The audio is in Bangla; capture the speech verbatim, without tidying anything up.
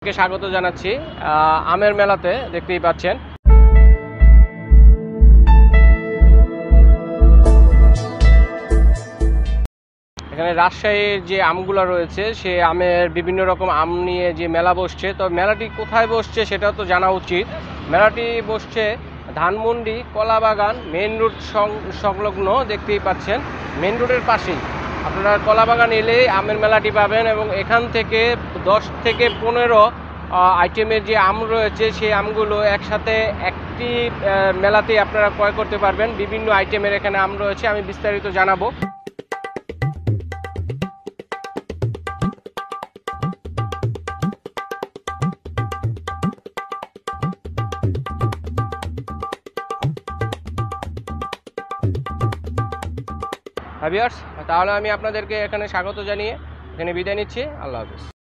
স্বাগত জানাচ্ছি আমের মেলাতে। দেখতেই পাচ্ছেন এখানে রাজশাহীর যে আমগুলো রয়েছে সে আমের বিভিন্ন রকম আম নিয়ে যে মেলা বসছে। তো মেলাটি কোথায় বসছে সেটাও তো জানা উচিত। মেলাটি বসছে ধানমন্ডি কলাবাগান মেন রোড সংলগ্ন। দেখতেই পাচ্ছেন মেন রোডের পাশেই আপনারা কলাবাগান এলেই আমের মেলাটি পাবেন এবং এখান থেকে দশ থেকে পনেরো আইটেমের যে আম রয়েছে সেই আমগুলো একসাথে একটি মেলাতেই আপনারা ক্রয় করতে পারবেন। বিভিন্ন আইটেমের এখানে আম রয়েছে, আমি বিস্তারিত জানাবো। ভিউয়ার্স, তাহলে আমি আপনাদেরকে এখানে স্বাগত জানিয়ে এখানে বিদায় নিচ্ছি। আল্লাহ হাফেজ।